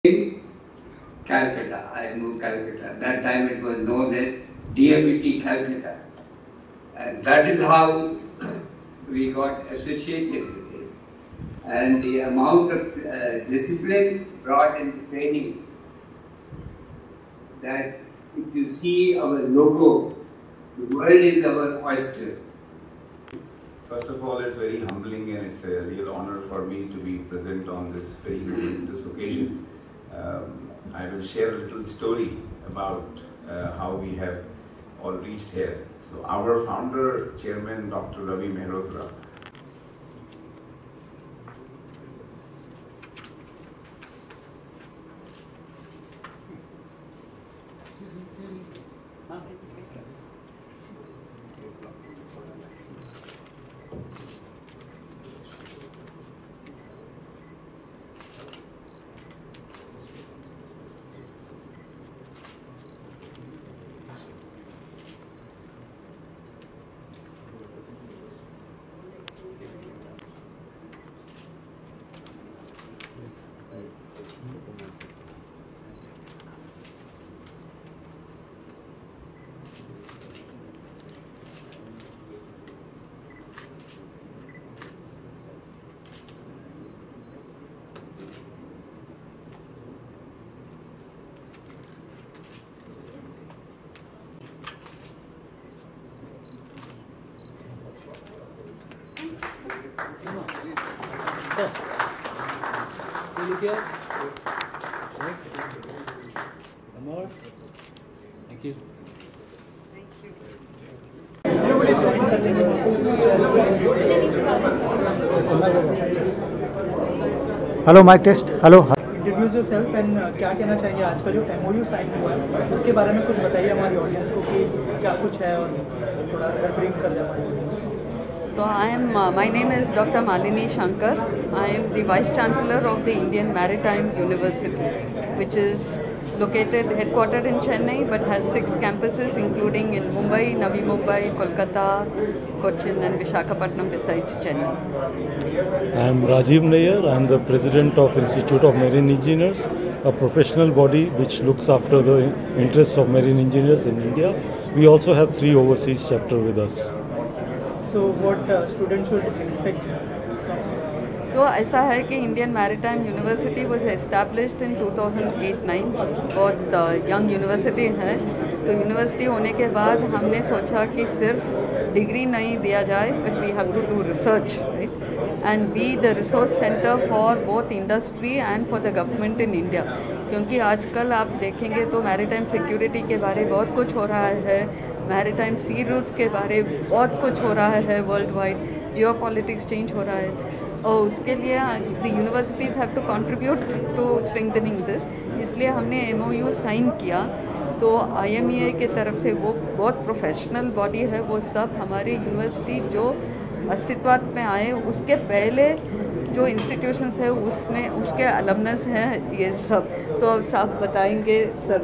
in Calcutta. I moved Calcutta. At that time it was known as DMET Calcutta. And that is how we got associated with it. And the amount of discipline brought into training, that if you see our logo, the world is our oyster. First of all, it's very humbling and it's a real honor for me to be present on this very momentous occasion. I will share a little story about how we have all reached here. So our founder, Chairman Dr. Ravi Mehrotra, More. Thank you. Hello mike test. Hello, introduce yourself and क्या कहना चाहिए आज का जो MOU sign हुआ है उसके बारे में कुछ बताइए हमारी ऑडियंस को कि क्या कुछ है और थोड़ा अगर ब्रीफ कर दें। So my name is Dr. Malini Shankar. I am the Vice Chancellor of the Indian Maritime University, which is headquartered in Chennai, but has 6 campuses, including in Mumbai, Navi Mumbai, Kolkata, Cochin, and Visakhapatnam, besides Chennai. I am Rajiv Nair. I am the President of Institute of Marine Engineers, a professional body which looks after the interests of marine engineers in India. We also have 3 overseas chapters with us. So what students should expect? तो ऐसा है कि Indian maritime university was established in 2008-9, बहुत young university है। तो university होने के बाद हमने सोचा कि सिर्फ डिग्री नहीं दिया जाए, but we have to do research, right, and be the resource centre for both industry and for the government in India. क्योंकि आजकल आप देखेंगे तो मैरीटाइम सिक्योरिटी के बारे बहुत कुछ हो रहा है, मैरीटाइम सी रूट्स के बारे बहुत कुछ हो रहा है, world wide geopolitics change हो रहा है, और उसके लिए the universities have to contribute to strengthening this. इसलिए हमने MOU साइन किया। तो IMEA के तरफ से वो बहुत प्रोफेशनल बॉडी है, वो सब हमारे यूनिवर्सिटी जो अस्तित्व में आए उसके पहले जो इंस्टीट्यूशंस है उसमें उसके अलमनस हैं ये सब। तो सब बताएंगे सर।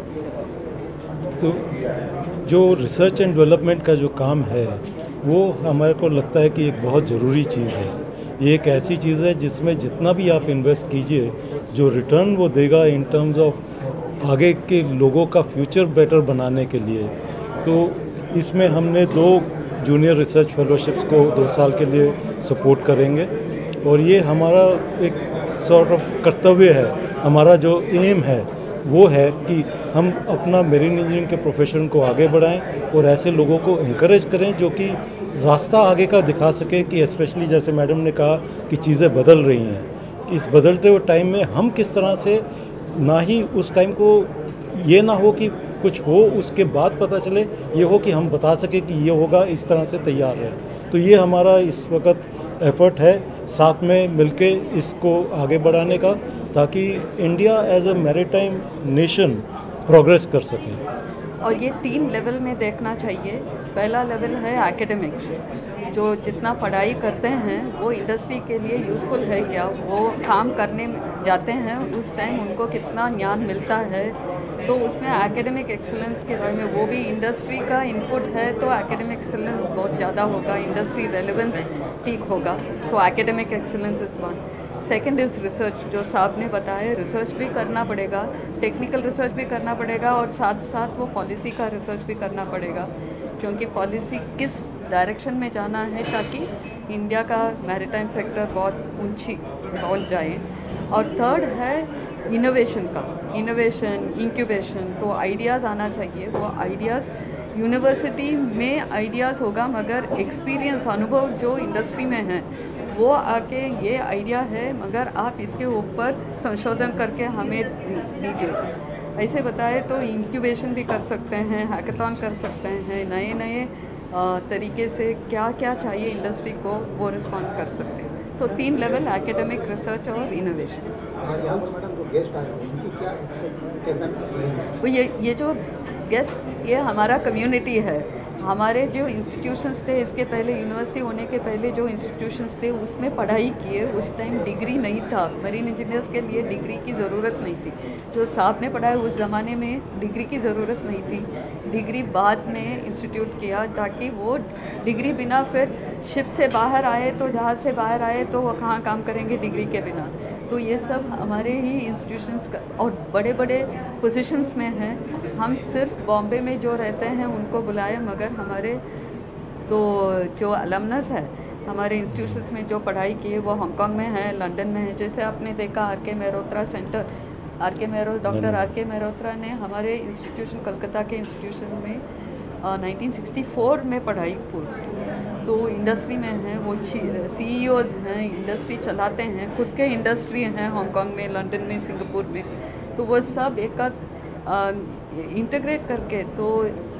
तो जो रिसर्च एंड डेवलपमेंट का जो काम है वो हमारे को लगता है कि एक बहुत ज़रूरी चीज़ है। ये एक ऐसी चीज़ है जिसमें जितना भी आप इन्वेस्ट कीजिए, जो रिटर्न वो देगा इन टर्म्स ऑफ आगे के लोगों का फ्यूचर बेटर बनाने के लिए। तो इसमें हमने 2 जूनियर रिसर्च फेलोशिप्स को 2 साल के लिए सपोर्ट करेंगे, और ये हमारा एक सॉर्ट ऑफ कर्तव्य है। हमारा जो एम है वो है कि हम अपना मेरीन इंजीनियरिंग के प्रोफेशन को आगे बढ़ाएं और ऐसे लोगों को इनकरेज करें जो कि रास्ता आगे का दिखा सके, कि स्पेशली जैसे मैडम ने कहा कि चीज़ें बदल रही हैं, इस बदलते हुए टाइम में हम किस तरह से, ना ही उस टाइम को ये ना हो कि कुछ हो उसके बाद पता चले, ये हो कि हम बता सके कि ये होगा, इस तरह से तैयार है। तो ये हमारा इस वक्त एफर्ट है साथ में मिलके इसको आगे बढ़ाने का, ताकि India as a maritime nation progress कर सके। और ये 3 लेवल में देखना चाहिए। पहला लेवल है एकेडमिक्स, जो जितना पढ़ाई करते हैं वो इंडस्ट्री के लिए यूज़फुल है क्या, वो काम करने जाते हैं उस टाइम उनको कितना ज्ञान मिलता है। तो उसमें एकेडमिक एक्सेलेंस के बारे में, वो भी इंडस्ट्री का इनपुट है, तो एकेडमिक एक्सेलेंस बहुत ज़्यादा होगा, इंडस्ट्री रेलेवेंस ठीक होगा। So academic excellence is one. Second is research, जो साहब ने बताया, रिसर्च भी करना पड़ेगा, टेक्निकल रिसर्च भी करना पड़ेगा और साथ साथ वो पॉलिसी का रिसर्च भी करना पड़ेगा, क्योंकि पॉलिसी किस डायरेक्शन में जाना है ताकि इंडिया का मैरीटाइम सेक्टर बहुत ऊंची पहुंच जाए। और थर्ड है इनोवेशन का, इनोवेशन, इंक्यूबेशन, तो आइडियाज़ आना चाहिए। वो आइडियाज़ यूनिवर्सिटी में आइडियाज़ होगा, मगर एक्सपीरियंस, अनुभव जो इंडस्ट्री में है वो आके ये आइडिया है मगर आप इसके ऊपर संशोधन करके हमें दीजिए। ऐसे बताए तो इंक्यूबेशन भी कर सकते हैं, हैकाथॉन कर सकते हैं, नए नए तरीके से क्या क्या चाहिए इंडस्ट्री को वो रिस्पॉन्स कर सकते हैं। सो 3 लेवल, एकेडमिक, रिसर्च और इनोवेशन। वो ये जो गेस्ट, ये हमारा कम्युनिटी है। हमारे जो इंस्टीट्यूशंस थे, इसके पहले यूनिवर्सिटी होने के पहले जो इंस्टीट्यूशंस थे उसमें पढ़ाई किए, उस टाइम डिग्री नहीं था, मरीन इंजीनियर्स के लिए डिग्री की ज़रूरत नहीं थी। जो साहब ने पढ़ाया उस ज़माने में डिग्री की ज़रूरत नहीं थी, डिग्री बाद में इंस्टीट्यूट किया ताकि वो डिग्री बिना फिर शिप से बाहर आए तो जहाज़ से बाहर आए तो वो कहाँ काम करेंगे डिग्री के बिना। तो ये सब हमारे ही इंस्टीट्यूशंस का और बड़े बड़े पोजीशंस में हैं। हम सिर्फ बॉम्बे में जो रहते हैं उनको बुलाए, मगर हमारे तो जो अलमनस है हमारे इंस्टीट्यूशंस में जो पढ़ाई की है वो हांगकांग में है, लंदन में है। जैसे आपने देखा R K. Mehrotra centre, doctor R K. Mehrotra ने हमारे इंस्टीट्यूशन, कलकत्ता के इंस्टीट्यूशन में 1964 में पढ़ाई पूरी, तो इंडस्ट्री में हैं, वो CEOs हैं, इंडस्ट्री चलाते हैं, खुद के इंडस्ट्री हैं हांगकांग में, लंदन में, सिंगापुर में। तो वो सब एक इंटीग्रेट करके तो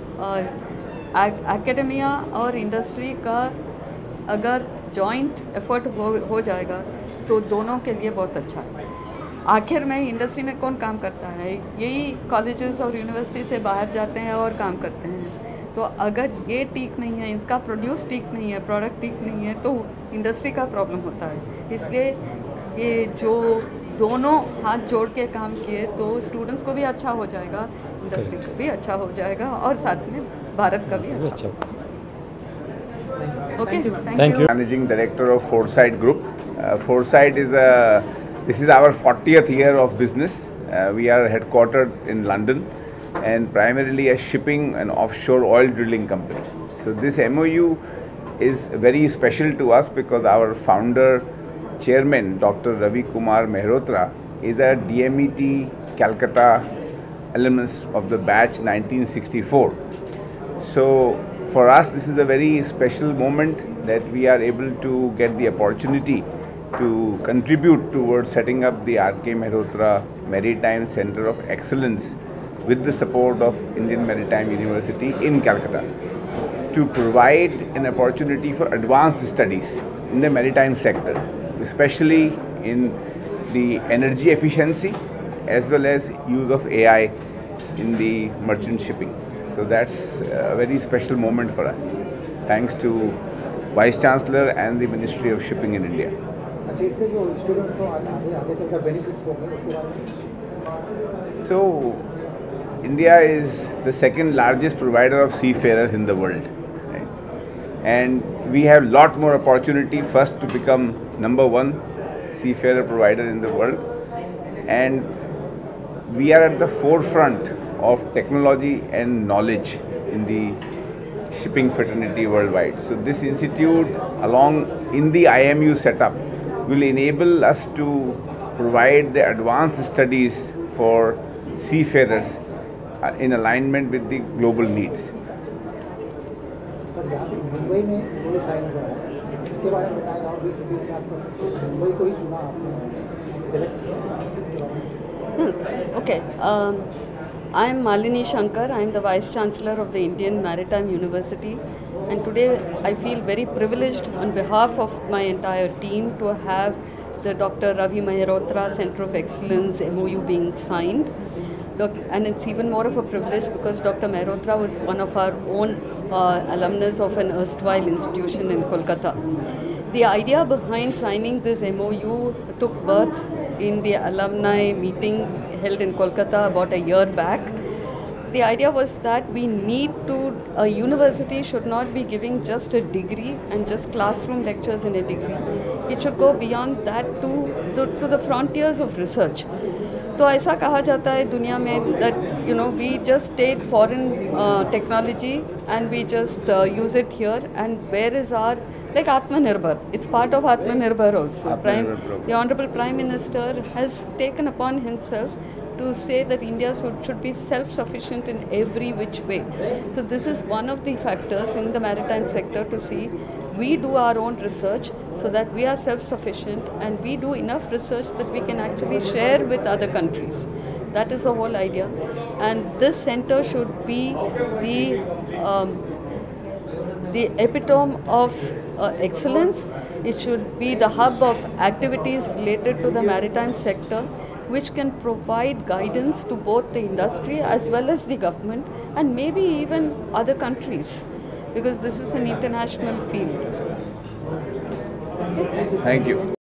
एकेडमिया और इंडस्ट्री का अगर जॉइंट एफर्ट हो जाएगा तो दोनों के लिए बहुत अच्छा है। आखिर में इंडस्ट्री में कौन काम करता है? यही कॉलेजेस और यूनिवर्सिटी से बाहर जाते हैं और काम करते हैं। तो अगर ये ठीक नहीं है, इनका प्रोड्यूस ठीक नहीं है, प्रोडक्ट ठीक नहीं है, तो इंडस्ट्री का प्रॉब्लम होता है। इसलिए ये जो दोनों हाथ जोड़ के काम किए तो स्टूडेंट्स को भी अच्छा हो जाएगा, इंडस्ट्री को भी अच्छा हो जाएगा और साथ में भारत का भी अच्छा। Okay, thank you. Managing Director of Foresight Group. Foresight this is our 40th year of business. We are headquartered in London and primarily a shipping and offshore oil drilling company. So this MOU is very special to us because our founder, chairman, Dr. Ravi Kumar Mehrotra, is a DMET Calcutta alumnus of the batch 1964. So for us this is a very special moment that we are able to get the opportunity to contribute towards setting up the R.K. Mehrotra Maritime Center of Excellence with the support of Indian Maritime University in Calcutta, to provide an opportunity for advanced studies in the maritime sector, especially in the energy efficiency as well as use of AI in the merchant shipping. So that's a very special moment for us. Thanks to Vice Chancellor and the Ministry of Shipping in India. So India is the second largest provider of seafarers in the world, right? And we have lot more opportunity first to become #1 seafarer provider in the world, and we are at the forefront of technology and knowledge in the shipping fraternity worldwide. So this institute along in the IMU setup will enable us to provide the advanced studies for seafarers in alignment with the global needs. Sir, यहाँ पे मुंबई में MOU sign हुआ है, इसके बारे में बताएं। और भी सिटीज में आपको मुंबई को ही चुना आपने, सेलेक्ट किया, इसके बारे में। Okay, I am Malini Shankar. I am the Vice Chancellor of the Indian Maritime University, and today I feel very privileged on behalf of my entire team to have the Dr. Ravi Mehrotra Center of Excellence MOU being signed. And it's even more of a privilege because Dr. Mehrotra was one of our own alumnus of an erstwhile institution in Kolkata. The idea behind signing this MOU took birth in the alumni meeting held in Kolkata about a year back. The idea was that we need to, a university should not be giving just a degree and just classroom lectures in a degree. it should go beyond that to the frontiers of research. तो ऐसा कहा जाता है दुनिया में that we just take foreign technology and we just use it here, and where is our like Atmanirbhar? It's part of Atmanirbhar also. The Honorable Prime Minister has taken upon himself to say that India should be self-sufficient in every which way. So this is one of the factors in the maritime sector to see we do our own research so that we are self-sufficient and we do enough research that we can actually share with other countries. That is the whole idea. And this center should be the epitome of excellence. It should be the hub of activities related to the maritime sector, which can provide guidance to both the industry as well as the government and maybe even other countries, because this is an international field. Okay? Thank you.